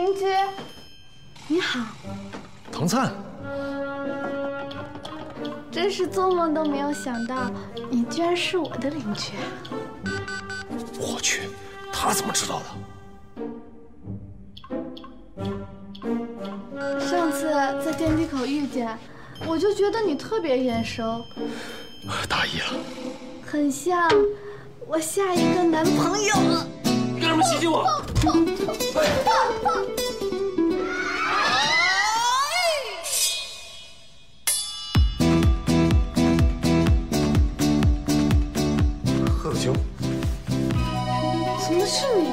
邻居，你好。 唐灿， 真是做梦都没有想到，你居然是我的邻居。 我去，他怎么知道的？ 上次在电梯口遇见，我就觉得你特别眼熟， 大意了， 很像我下一个男朋友。 你干什么袭击我？贺修， 怎么是你？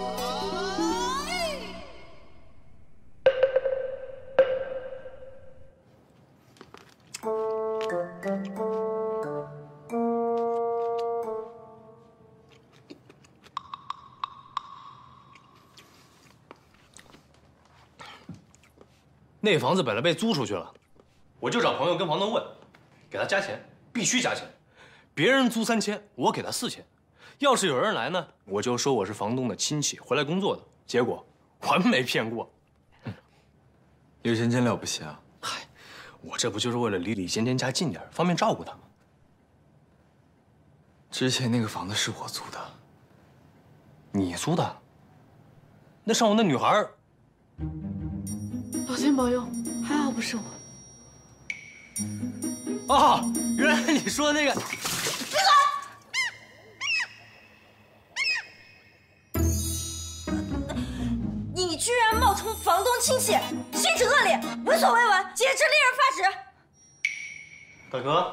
那房子本来被租出去了，我就找朋友跟房东问，给他加钱，必须加钱。别人租3000，我给他4000。要是有人来呢，我就说我是房东的亲戚回来工作的。结果完没骗过。 有钱真了不起啊！ 嗨，我这不就是为了离李尖尖家近点，方便照顾他吗？ 之前那个房子是我租的， 你租的？那上午那女孩…… 老天保佑，还好不是我。 哦，原来你说那个…… 你居然冒充房东亲戚，性质恶劣，闻所未闻，简直令人发指！ 大哥，